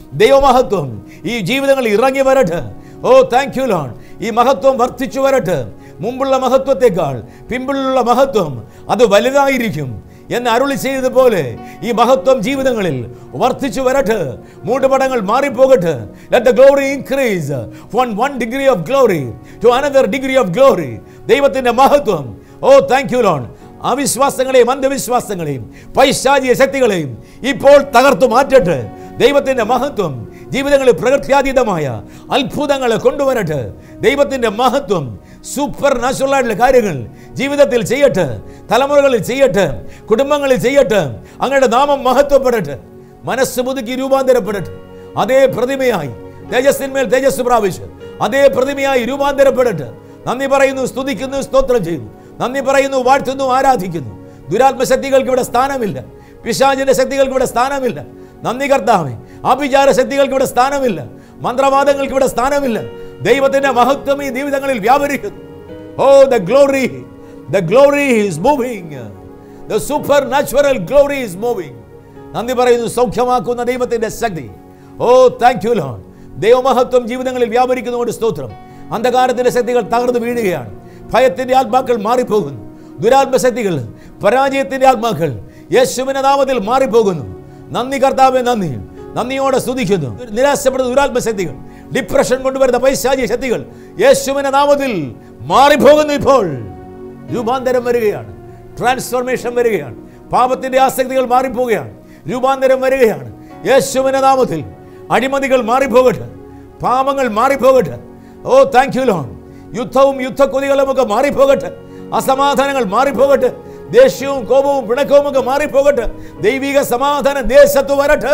Speaker 3: ദൈവമഹത്വം ഈ ജീവിതങ്ങളിൽ ഇറങ്ങി വരട്ടെ. Oh thank you Lord. ഈ മഹത്വം വർദ്ധിച്ചു വരട്ടെ. മുമ്പുള്ള മഹത്വത്തെക്കാൾ പിമ്പിലുള്ള മഹത്വം അത് വലുതായിരിക്കും എന്ന് അരുളി ചെയ്തതുപോലെ ഈ മഹത്വം ജീവിതങ്ങളിൽ വർദ്ധിച്ചു വരട്ടെ. മൂടുപടങ്ങൾ മാറിപ്പോകട്ടെ. Let the glory increase from one degree of glory to another degree of glory. ദൈവത്തിന്റെ മഹത്വം. Oh thank you Lord. അവിശ്വാസങ്ങളെയും അന്ധവിശ്വാസങ്ങളെയും പൈശാചിക ശക്തികളെയും ഇപ്പോൾ തകർത്തു മാറ്റട്ടെ. ദൈവത്തിന്റെ മഹത്വം ജീവിതങ്ങളിൽ പ്രകൃത്യാതീതമായ അത്ഭുതങ്ങളെ കൊണ്ടുവരട്ടെ. ദൈവത്തിന്റെ മഹത്വം സൂപ്പർ നാച്ചുറൽ ആയിട്ടുള്ള കാര്യങ്ങൾ ജീവിതത്തിൽ ചെയ്യട്ടെ, തലമുറകളിൽ ചെയ്യട്ടെ, കുടുംബങ്ങളിൽ ചെയ്യട്ടെ. അങ്ങയുടെ നാമം മഹത്വപ്പെടട്ടെ. മനസ്സ് പുതുക്കി രൂപാന്തരപ്പെടട്ടെ. അതേ പ്രതിമയായി തേജസ്സിന്മേൽ തേജസ് പ്രാപിച്ച് അതേ പ്രതിമയായി രൂപാന്തരപ്പെടട്ടെ. നന്ദി പറയുന്നു, സ്തുതിക്കുന്നു, സ്തോത്രം ചെയ്യുന്നു. നന്ദി പറയുന്നു, വാഴ്ത്തുന്നു, ആരാധിക്കുന്നു. ദുരാത്മശക്തികൾക്ക് ഇവിടെ സ്ഥാനമില്ല. പിശാചിന്റെ ശക്തികൾക്ക് ഇവിടെ സ്ഥാനമില്ല. നന്ദി കർത്താവേ. ആഭിചാര ശക്തികൾക്ക് ഇവിടെ സ്ഥാനമില്ല. മന്ത്രവാദങ്ങൾക്ക് ഇവിടെ സ്ഥാനമില്ല. ദൈവത്തിന്റെ മഹത്വം ഈ ജീവിതങ്ങളിൽ വ്യാപരിക്കുന്നു. Oh the glory, the glory is moving. The supernatural glory is moving. നന്ദി പറയുന്നു, സൗഖ്യമാക്കുന്ന ദൈവത്തിന്റെ ശക്തി. Oh thank you Lord. ദൈവമഹത്വം ജീവിതങ്ങളിൽ വ്യാപരിക്കുന്നതുകൊണ്ട് സ്തോത്രം. അന്ധകാരത്തിന്റെ ശക്തികൾ തകർന്നു വീഴുകയാണ്. ഭയത്തിന്റെ ആത്മാക്കൾ മാറിപ്പോകുന്നു. ദുരാത്മശക്തികൾ, പരാജയത്തിന്റെ ആത്മാക്കൾ യേശുവിന്റെ നാമത്തിൽ മാറിപ്പോകുന്നു. നന്ദി കർത്താവേ, നന്ദി. നന്ദിയോടെ സ്തുതിക്കുന്നു. നിരാശപ്പെടുന്ന ദുരാത്മശക്തികൾ, ഡിപ്രഷൻ കൊണ്ടുവരുന്ന പൈശാചിക ശക്തികൾ യേശുവിന്റെ നാമത്തിൽ മാറിപ്പോകുന്നു. ഇപ്പോൾ രൂപാന്തരം വരികയാണ്, ട്രാൻസ്ഫോർമേഷൻ വരികയാണ്. പാപത്തിന്റെ ആസക്തികൾ മാറിപ്പോവുകയാണ്, രൂപാന്തരം വരികയാണ്. യേശുവിന്റെ നാമത്തിൽ അഴിമതികൾ മാറിപ്പോകട്ടെ, പാപങ്ങൾ മാറിപ്പോകട്ടെ. Oh thank you Lord. യുദ്ധവും യുദ്ധക്കൊതികളും ഒക്കെ മാറിപ്പോകട്ടെ. അസമാധാനങ്ങൾ മാറിപ്പോകട്ടെ. ദേഷ്യവും കോപവും പിണക്കവും ഒക്കെ മാറിപ്പോകട്ടെ. ദൈവിക സമാധാനം ദേശത്ത് വരട്ടെ.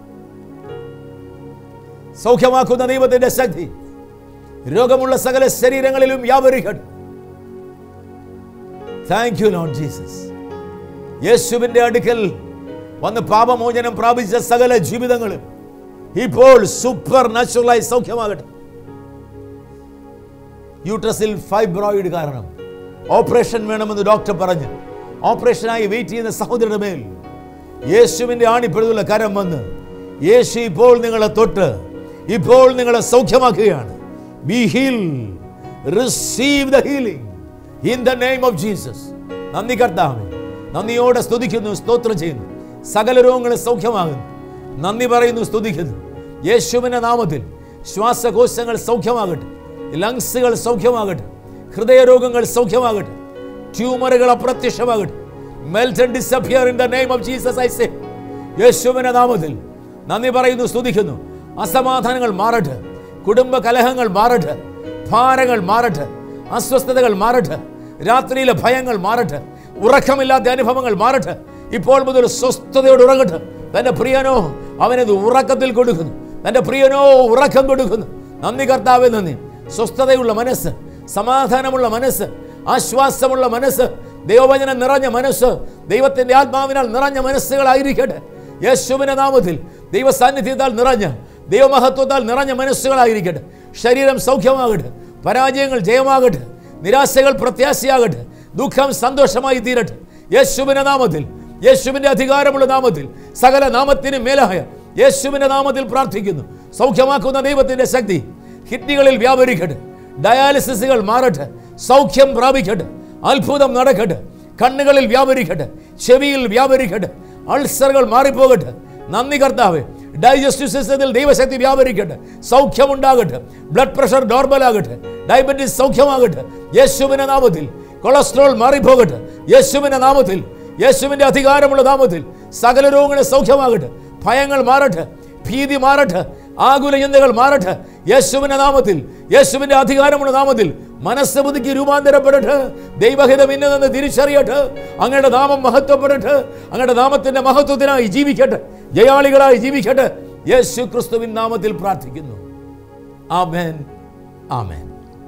Speaker 3: സൗഖ്യമാക്കുന്ന ദൈവത്തിന്റെ ശക്തി രോഗമുള്ള സകല ശരീരങ്ങളിലും വ്യാപരിക്കട്ടെ. Thank you Lord Jesus. യേശുവിന്റെ അടുക്കൽ വന്ന് പാപമോചനം പ്രാപിച്ച സകല ജീവിതങ്ങളും ഇപ്പോൾ സൂപ്പർ നാച്ചുറലായി സൗഖ്യമാകട്ടെ. യൂട്രസിൽ ഫൈബ്രോയിഡ് കാരണം ഓപ്പറേഷൻ വേണമെന്ന് ഡോക്ടർ പറഞ്ഞു ഓപ്പറേഷനായി വെയിറ്റ് ചെയ്യുന്ന സഹോദരന്റെ മേൽ യേശുവിന്റെ ആണിപ്പെടുത്തുള്ള കരം വന്ന് യേശു ഇപ്പോൾ നിങ്ങളെ തൊട്ട് ഇപ്പോൾ നിങ്ങളെ സൗഖ്യമാക്കുകയാണ്. Be healed, receive the healing in the name of Jesus. നന്ദി കർത്താവേ. നന്ദിയോടെ സ്തുതിക്കുന്നു, സ്തോത്രം ചെയ്യുന്നു. സകല രോഗങ്ങളെ സൗഖ്യമാകുന്നു. നന്ദി പറയുന്നു, സ്തുതിക്കുന്നു. യേശുവിന്റെ നാമത്തിൽ ശ്വാസകോശങ്ങൾ സൗഖ്യമാകട്ടെ, ലങ്സുകൾ സൗഖ്യമാകട്ടെ, ഹൃദയരോഗങ്ങൾ സൗഖ്യമാകട്ടെ, ട്യൂമറുകൾ അപ്രത്യക്ഷമാകട്ടെ. Melt and disappear in the name of Jesus I say. യേശുവിന്റെ നാമത്തിൽ നന്ദി പറയുന്നു, സ്തുതിക്കുന്നു. അസമാധാനങ്ങൾ മാറട്ടെ, കുടുംബ കലഹങ്ങൾ മാറട്ടെ, ഭാരങ്ങൾ മാറട്ടെ, അസ്വസ്ഥതകൾ മാറട്ടെ, രാത്രിയിലെ ഭയങ്ങൾ മാറട്ടെ, ഉറക്കമില്ലാത്ത അനുഭവങ്ങൾ മാറട്ടെ. ഇപ്പോൾ മുതൽ സ്വസ്ഥതയോട് ഉറങ്ങട്ടെ. തന്റെ പ്രിയനോ അവനത് ഉറക്കത്തിൽ കൊടുക്കുന്നു. തന്റെ പ്രിയനോ ഉറക്കം കൊടുക്കുന്നു. നന്ദി കർത്താവേ, നന്ദി. സ്വസ്ഥതയുള്ള മനസ്സ്, സമാധാനമുള്ള മനസ്സ്, ആശ്വാസമുള്ള മനസ്സ്, ദൈവവചനം നിറഞ്ഞ മനസ്സ്, ദൈവത്തിന്റെ ആത്മാവിനാൽ നിറഞ്ഞ മനസ്സുകളായിരിക്കട്ടെ. യേശുവിന്റെ നാമത്തിൽ ദൈവ സാന്നിധ്യത്താൽ നിറഞ്ഞ, ദൈവമഹത്വത്താൽ നിറഞ്ഞ മനസ്സുകളായിരിക്കട്ടെ. ശരീരം സൗഖ്യമാകട്ടെ, പരാജയങ്ങൾ ജയമാകട്ടെ, നിരാശകൾ പ്രത്യാശയാകട്ടെ, ദുഃഖം സന്തോഷമായി തീരട്ടെ. യേശുവിന്റെ നാമത്തിൽ, യേശുവിന്റെ അധികാരമുള്ള നാമത്തിൽ, സകല നാമത്തിന് മേലായ യേശുവിന്റെ നാമത്തിൽ പ്രാർത്ഥിക്കുന്നു. സൗഖ്യമാക്കുന്ന ദൈവത്തിന്റെ ശക്തി കിഡ്നികളിൽ വ്യാപരിക്കട്ടെ, ഡയാലിസിസുകൾ മാറട്ടെ, സൗഖ്യം പ്രാപിക്കട്ടെ, അത്ഭുതം നടക്കട്ടെ, കണ്ണുകളിൽ വ്യാപരിക്കട്ടെ, ചെവിയിൽ വ്യാപരിക്കട്ടെ, അൾസറുകൾ മാറിപ്പോകട്ടെ. നന്ദി കർത്താവേ. ഡൈജസ്റ്റീവ് സിസ്റ്റത്തിൽ ദൈവശക്തി വ്യാപരിക്കട്ടെ, സൗഖ്യമുണ്ടാകട്ടെ, ബ്ലഡ് പ്രഷർ നോർമലാകട്ടെ, ഡയബറ്റീസ് സൗഖ്യമാകട്ടെ യേശുവിന്റെ നാമത്തിൽ. കൊളസ്ട്രോൾ മാറിപ്പോകട്ടെ യേശുവിന്റെ നാമത്തിൽ. യേശുവിന്റെ അധികാരമുള്ള നാമത്തിൽ സകല രോഗങ്ങളെ സൗഖ്യമാകട്ടെ, ഭയങ്ങൾ മാറട്ടെ, ഭീതി മാറട്ടെ, ആകുല ചിന്തകൾ മാറട്ടെ യേശുവിന്റെ നാമത്തിൽ. യേശുവിന്റെ അധികാരമുള്ള നാമത്തിൽ മനസ്സ് പുതുക്കി രൂപാന്തരപ്പെടട്ടെ. ദൈവഹിതം ഇന്നതെന്ന് തിരിച്ചറിയട്ടെ. അങ്ങയുടെ നാമം മഹത്വപ്പെടട്ടെ. അങ്ങയുടെ നാമത്തിന്റെ മഹത്വത്തിനായി ജീവിക്കട്ടെ, ജയാളികളായി ജീവിക്കട്ടെ. യേശു ക്രിസ്തുവിൻ നാമത്തിൽ പ്രാർത്ഥിക്കുന്നു. ആമേൻ, ആമേൻ.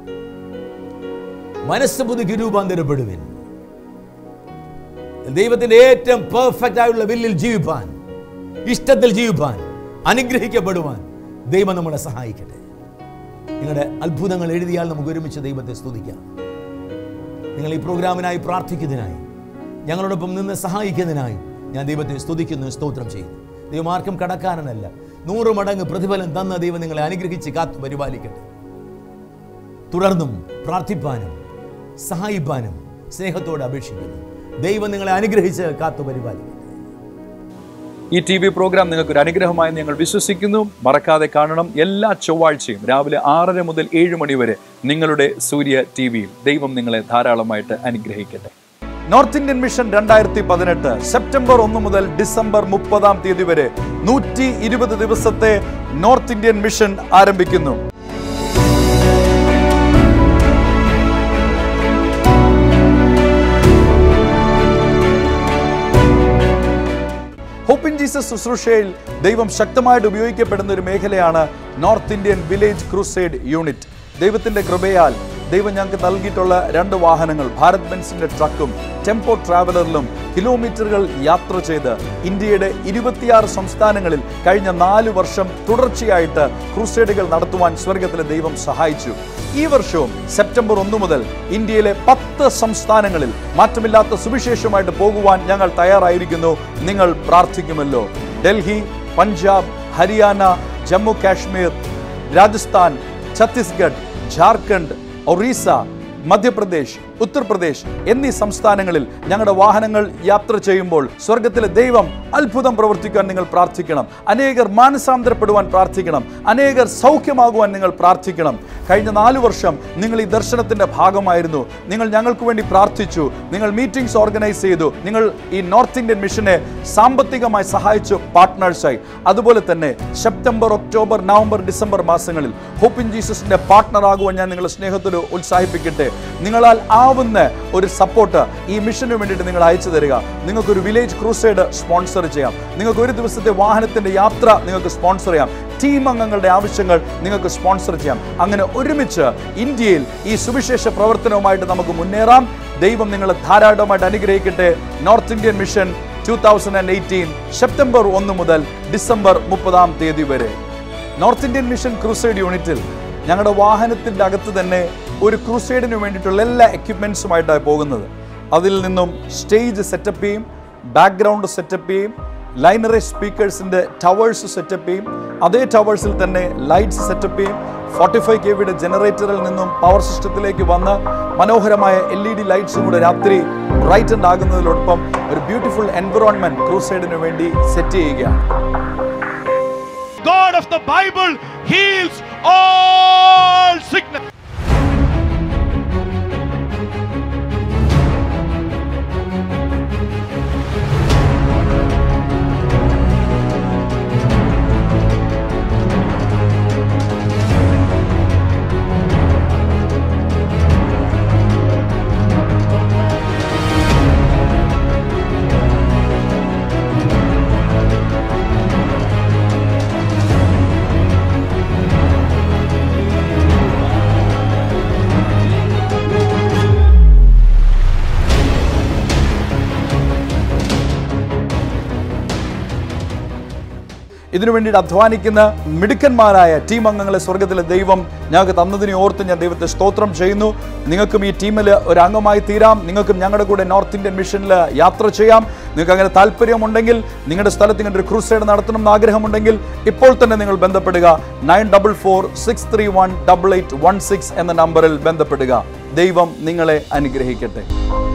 Speaker 3: മനസ്സ് പുതുക്കി രൂപാന്തരപ്പെടുവിൻ. ദൈവത്തിന്റെ ഏറ്റവും പെർഫെക്റ്റ് ആയുള്ള വില്ലിൽ ജീവിപ്പാൻ, ഇഷ്ടത്തിൽ ജീവിപ്പാൻ, അനുഗ്രഹിക്കപ്പെടുവാൻ ദൈവം നമ്മളെ സഹായിക്കട്ടെ. നിങ്ങളുടെ അത്ഭുതങ്ങൾ എഴുതിയാൽ നമുക്ക് ഒരുമിച്ച് ദൈവത്തെ സ്തുതിക്കാം. നിങ്ങൾ ഈ പ്രോഗ്രാമിനായി പ്രാർത്ഥിക്കുന്നതിനായി, ഞങ്ങളോടൊപ്പം നിന്ന് സഹായിക്കുന്നതിനായി ഞാൻ ദൈവത്തെ സ്തുതിക്കുന്നു, സ്തോത്രം ചെയ്യുന്നു. ദൈവം ആർക്കും കടക്കാരനല്ല, നൂറ് മടങ്ങ് പ്രതിഫലം തന്ന ദൈവം നിങ്ങളെ അനുഗ്രഹിച്ച് കാത്തു പരിപാലിക്കട്ടെ. തുടർന്നും പ്രാർത്ഥിപ്പാനും സഹായിപ്പാനും സ്നേഹത്തോടെ അപേക്ഷിക്കുന്നു. ദൈവം നിങ്ങളെ അനുഗ്രഹിച്ച് കാത്തു പരിപാലിക്കട്ടെ.
Speaker 1: ഈ ടി വി പ്രോഗ്രാം നിങ്ങൾക്ക് ഒരു അനുഗ്രഹമായി ഞങ്ങൾ വിശ്വസിക്കുന്നു. മറക്കാതെ കാണണം. എല്ലാ ചൊവ്വാഴ്ചയും രാവിലെ ആറര മുതൽ ഏഴ് മണി വരെ നിങ്ങളുടെ സൂര്യ ടി വിയിൽ. ദൈവം നിങ്ങളെ ധാരാളമായിട്ട് അനുഗ്രഹിക്കട്ടെ. നോർത്ത് ഇന്ത്യൻ മിഷൻ രണ്ടായിരത്തി പതിനെട്ട് സെപ്റ്റംബർ ഒന്ന് മുതൽ ഡിസംബർ മുപ്പതാം തീയതി വരെ നൂറ്റി ഇരുപത് ദിവസത്തെ നോർത്ത് ഇന്ത്യൻ മിഷൻ ആരംഭിക്കുന്നു. ഹോപ്പ് ഇൻ ജീസസ് ശുശ്രൂഷയിൽ ദൈവം ശക്തമായിട്ട് ഉപയോഗിക്കപ്പെടുന്ന ഒരു മേഖലയാണ് north Indian village crusade unit. ദൈവത്തിന്റെ കൃപയാൽ ദൈവം ഞങ്ങൾക്ക് നൽകിയിട്ടുള്ള രണ്ട് വാഹനങ്ങൾ, ഭാരത് ബെൻസിന്റെ ട്രക്കും ടെമ്പോ ട്രാവലറിലും കിലോമീറ്ററുകൾ യാത്ര ചെയ്ത് ഇന്ത്യയുടെ ഇരുപത്തിയാറ് സംസ്ഥാനങ്ങളിൽ കഴിഞ്ഞ നാല് വർഷം തുടർച്ചയായിട്ട് ക്രൂസേഡുകൾ നടത്തുവാൻ സ്വർഗത്തിലെ ദൈവം സഹായിച്ചു. ഈ വർഷവും സെപ്റ്റംബർ ഒന്ന് മുതൽ ഇന്ത്യയിലെ പത്ത് സംസ്ഥാനങ്ങളിൽ മാറ്റമില്ലാത്ത സുവിശേഷമായിട്ട് പോകുവാൻ ഞങ്ങൾ തയ്യാറായിരിക്കുന്നു. നിങ്ങൾ പ്രാർത്ഥിക്കുമല്ലോ. ഡൽഹി, പഞ്ചാബ്, ഹരിയാന, ജമ്മു കാശ്മീർ, രാജസ്ഥാൻ, ഛത്തീസ്ഗഡ്, ജാർഖണ്ഡ്, ഒറീസ, മധ്യപ്രദേശ്, ഉത്തർപ്രദേശ് എന്നീ സംസ്ഥാനങ്ങളിൽ ഞങ്ങളുടെ വാഹനങ്ങൾ യാത്ര ചെയ്യുമ്പോൾ സ്വർഗത്തിലെ ദൈവം അത്ഭുതം പ്രവർത്തിക്കാൻ നിങ്ങൾ പ്രാർത്ഥിക്കണം. അനേകർ മാനസാന്തരപ്പെടുവാൻ പ്രാർത്ഥിക്കണം. അനേകർ സൗഖ്യമാകുവാൻ നിങ്ങൾ പ്രാർത്ഥിക്കണം. കഴിഞ്ഞ നാലു വർഷം നിങ്ങൾ ഈ ദർശനത്തിന്റെ ഭാഗമായിരുന്നു. നിങ്ങൾ ഞങ്ങൾക്ക് വേണ്ടി പ്രാർത്ഥിച്ചു. നിങ്ങൾ മീറ്റിംഗ്സ് ഓർഗനൈസ് ചെയ്തു. നിങ്ങൾ ഈ നോർത്ത് ഇന്ത്യൻ മിഷനെ സാമ്പത്തികമായി സഹായിച്ചു പാർട്ട്നേഴ്സായി. അതുപോലെ തന്നെ സെപ്റ്റംബർ, ഒക്ടോബർ, നവംബർ, ഡിസംബർ മാസങ്ങളിൽ ഹോപ്പ് ഇൻ ജീസസിന്റെ പാർട്ട്ണർ ആകുവാൻ ഞാൻ നിങ്ങളെ സ്നേഹത്തിൽ ഉത്സാഹിപ്പിക്കട്ടെ. നിങ്ങളാൽ ആവുന്ന ഒരു സപ്പോർട്ട് ഈ മിഷന് വേണ്ടിയിട്ട് നിങ്ങൾ അയച്ചു തരിക. നിങ്ങൾക്കൊരു വില്ലേജ് ക്രൂസേഡ് സ്പോൺസർ ചെയ്യാം. നിങ്ങൾക്ക് ഒരു ദിവസത്തെ വാഹനത്തിന്റെ യാത്ര നിങ്ങൾക്ക് സ്പോൺസർ ചെയ്യാം. ടീം അംഗങ്ങളുടെ ആവശ്യങ്ങൾ നിങ്ങൾക്ക് സ്പോൺസർ ചെയ്യാം. അങ്ങനെ ഒരുമിച്ച് ഇന്ത്യയിൽ ഈ സുവിശേഷ പ്രവർത്തനവുമായിട്ട് നമുക്ക് മുന്നേറാം. ദൈവം നിങ്ങളെ ധാരാളമായിട്ട് അനുഗ്രഹിക്കട്ടെ. North Indian mission two thousand eighteen September ഒന്ന് മുതൽ ഡിസംബർ മുപ്പതാം തീയതി വരെ. നോർത്ത് ഇന്ത്യൻ മിഷൻ ക്രൂസേഡ് യൂണിറ്റിൽ ഞങ്ങളുടെ വാഹനത്തിൻ്റെ അകത്ത് തന്നെ ഒരു ക്രൂസേഡിന് വേണ്ടിയിട്ടുള്ള എല്ലാ എക്യുപ്മെൻറ്റ്സുമായിട്ടാണ് പോകുന്നത്. അതിൽ നിന്നും സ്റ്റേജ് സെറ്റപ്പ് ചെയ്യും, ബാക്ക്ഗ്രൗണ്ട് സെറ്റപ്പ് ചെയ്യും, ലൈനറി സ്പീക്കേഴ്സിൻ്റെ ടവേഴ്സ് സെറ്റപ്പ് ചെയ്യും. അതേ ടവേഴ്സിൽ തന്നെ ലൈറ്റ്സ് സെറ്റപ്പ് ചെയ്യും. ഫോർട്ടി ഫൈവ് കെ വിയുടെ ജനറേറ്ററിൽ നിന്നും പവർ സിസ്റ്റത്തിലേക്ക് വന്ന് മനോഹരമായ എൽ ഇ ഡി ലൈറ്റ്സും കൂടെ രാത്രി ബ്രൈറ്റൻഡ് ആകുന്നതിനോടൊപ്പം ഒരു ബ്യൂട്ടിഫുൾ എൻവിറോൺമെന്റ് ക്രൂസേഡിന് വേണ്ടി സെറ്റ് ചെയ്യുകയാണ്.
Speaker 4: God of the Bible heals all sickness.
Speaker 1: ഇതിനു വേണ്ടിയിട്ട് അധ്വാനിക്കുന്ന മിടുക്കന്മാരായ ടീം അംഗങ്ങളെ സ്വർഗത്തിലെ ദൈവം ഞങ്ങൾക്ക് തന്നതിനെ ഓർത്ത് ഞാൻ ദൈവത്തെ സ്തോത്രം ചെയ്യുന്നു. നിങ്ങൾക്കും ഈ ടീമിൽ ഒരു അംഗമായി തീരാം. നിങ്ങൾക്കും ഞങ്ങളുടെ കൂടെ നോർത്ത് ഇന്ത്യൻ മിഷനിൽ യാത്ര ചെയ്യാം. നിങ്ങൾക്ക് അങ്ങനെ താല്പര്യമുണ്ടെങ്കിൽ, നിങ്ങളുടെ സ്ഥലത്ത് ഇങ്ങനെ ഒരു ക്രൂസൈഡ് നടത്തണം എന്ന് ആഗ്രഹമുണ്ടെങ്കിൽ ഇപ്പോൾ തന്നെ നിങ്ങൾ ബന്ധപ്പെടുക. Nine double four six three one double eight one six എന്ന നമ്പറിൽ ബന്ധപ്പെടുക. ദൈവം നിങ്ങളെ അനുഗ്രഹിക്കട്ടെ.